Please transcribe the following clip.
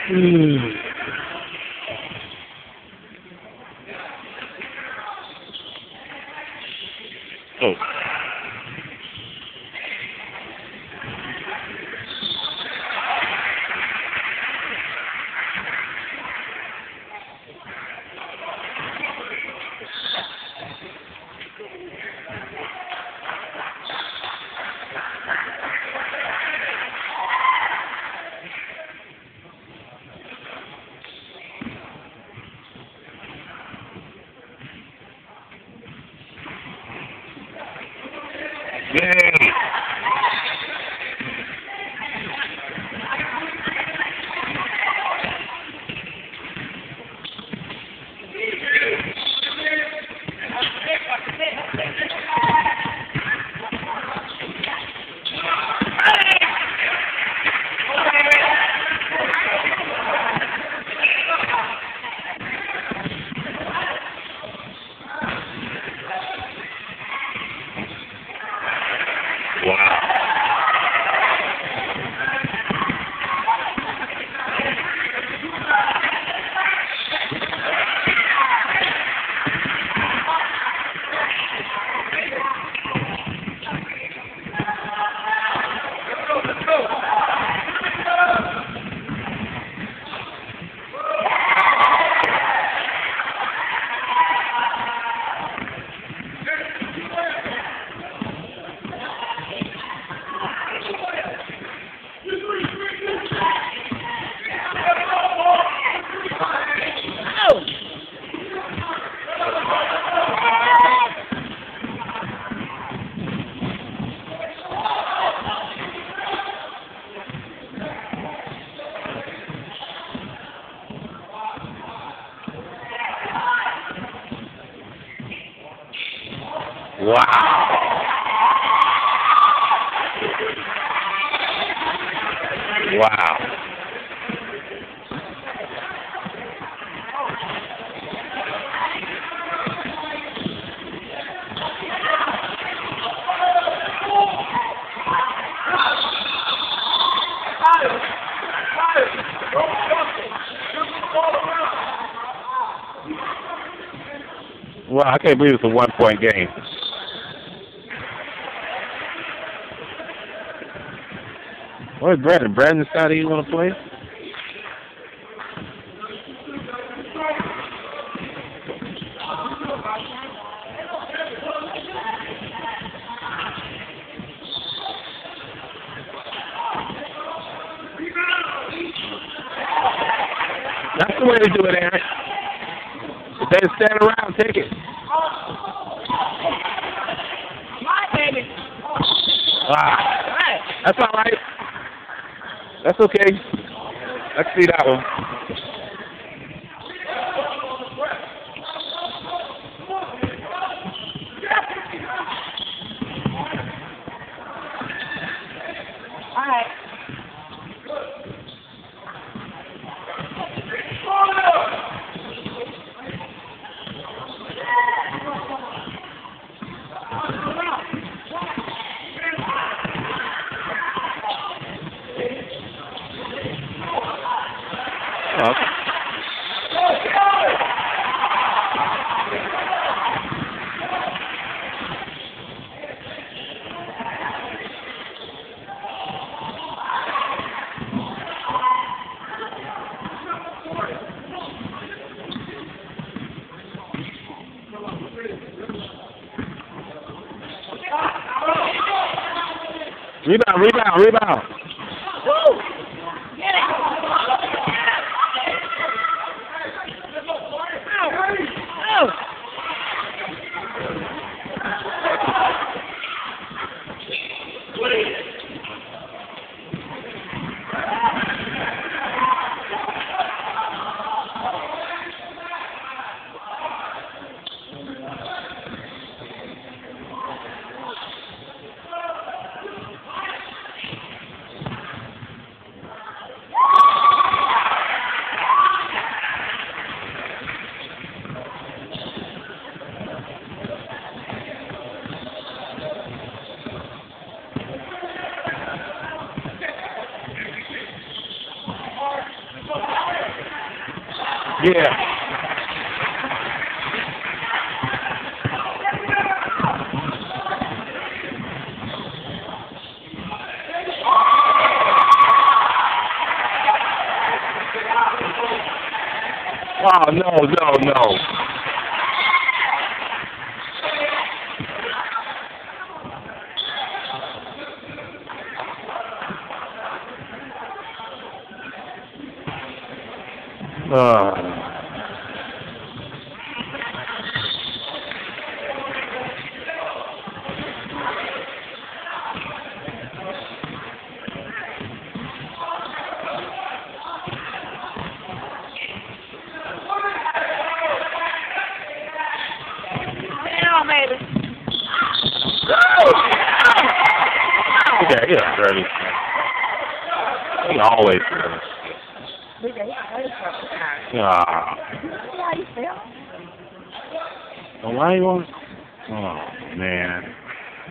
Mm. Oh. Yay! Wow. Wow. Wow. Wow, I can't believe it's a 1-point game. Where's Brandon? Brandon decided he want to play? That's the way to do it, Aaron. If they stand around, take it. That's all right. That's okay. Let's see that one. All right. Okay. Rebound. Woo! Get it! Oh! Yeah. Oh, no, no, no. Down, baby. Yeah, yeah, dirty. He always dirty. Ah. See how you feel? Why you want? Oh, man.